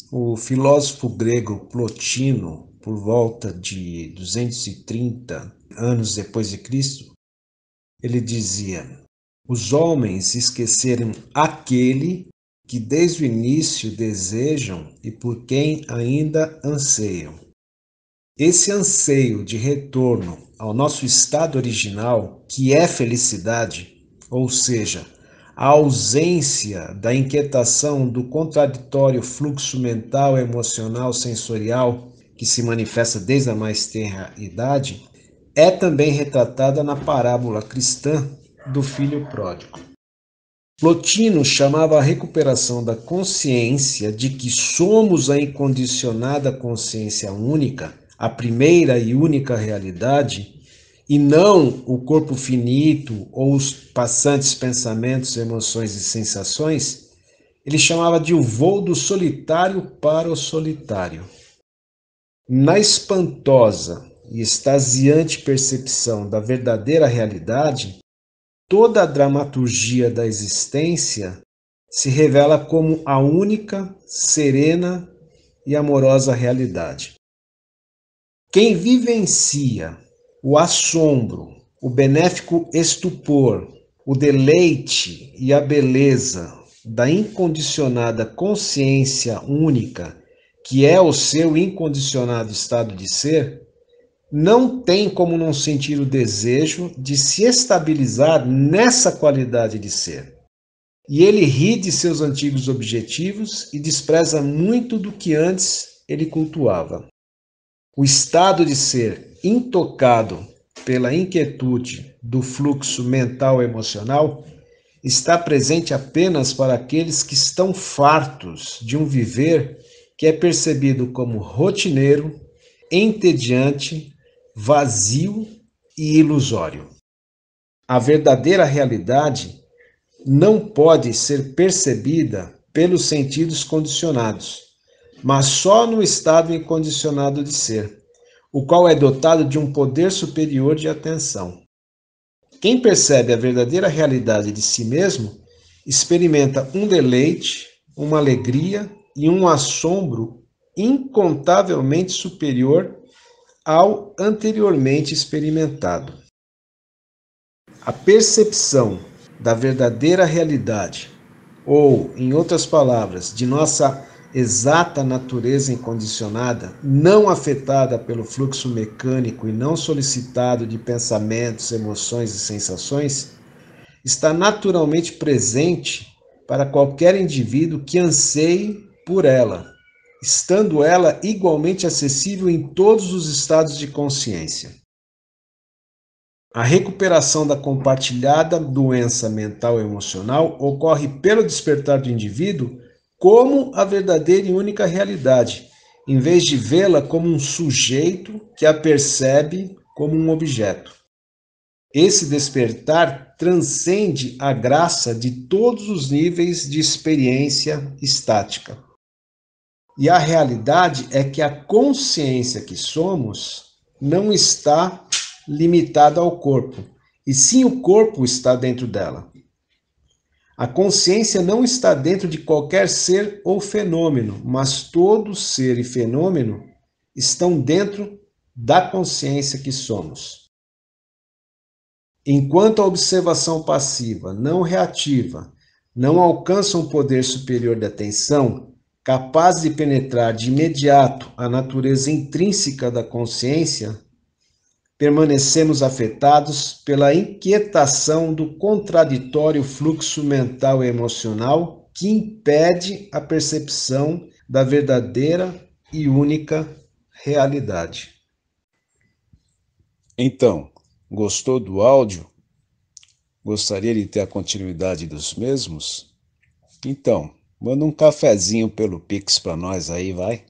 o filósofo grego Plotino, por volta de 230 anos depois de Cristo, ele dizia: os homens esqueceram aquele que desde o início desejam e por quem ainda anseiam. Esse anseio de retorno ao nosso estado original, que é felicidade, ou seja, a ausência da inquietação do contraditório fluxo mental, emocional, sensorial, que se manifesta desde a mais tenra idade, é também retratada na parábola cristã do filho pródigo. Plotino chamava a recuperação da consciência de que somos a incondicionada consciência única, a primeira e única realidade, e não o corpo finito ou os passantes pensamentos, emoções e sensações. Ele chamava de o voo do solitário para o solitário. Na espantosa e extasiante percepção da verdadeira realidade, toda a dramaturgia da existência se revela como a única, serena e amorosa realidade. Quem vivencia o assombro, o benéfico estupor, o deleite e a beleza da incondicionada consciência única, que é o seu incondicionado estado de ser, não tem como não sentir o desejo de se estabilizar nessa qualidade de ser. E ele ri de seus antigos objetivos e despreza muito do que antes ele cultuava. O estado de ser intocado pela inquietude do fluxo mental e emocional está presente apenas para aqueles que estão fartos de um viver que é percebido como rotineiro, entediante, vazio e ilusório. A verdadeira realidade não pode ser percebida pelos sentidos condicionados, mas só no estado incondicionado de ser, o qual é dotado de um poder superior de atenção. Quem percebe a verdadeira realidade de si mesmo experimenta um deleite, uma alegria e um assombro incontavelmente superior ao anteriormente experimentado. A percepção da verdadeira realidade, ou, em outras palavras, de nossa exata natureza incondicionada, não afetada pelo fluxo mecânico e não solicitado de pensamentos, emoções e sensações, está naturalmente presente para qualquer indivíduo que anseie por ela, estando ela igualmente acessível em todos os estados de consciência. A recuperação da compartilhada doença mental e emocional ocorre pelo despertar do indivíduo como a verdadeira e única realidade, em vez de vê-la como um sujeito que a percebe como um objeto. Esse despertar transcende a graça de todos os níveis de experiência estática. E a realidade é que a consciência que somos não está limitada ao corpo, e sim o corpo está dentro dela. A consciência não está dentro de qualquer ser ou fenômeno, mas todo ser e fenômeno estão dentro da consciência que somos. Enquanto a observação passiva, não reativa, não alcança um poder superior de atenção, capaz de penetrar de imediato a natureza intrínseca da consciência, permanecemos afetados pela inquietação do contraditório fluxo mental e emocional que impede a percepção da verdadeira e única realidade. Então, gostou do áudio? Gostaria de ter a continuidade dos mesmos? Então, manda um cafezinho pelo Pix para nós aí, vai.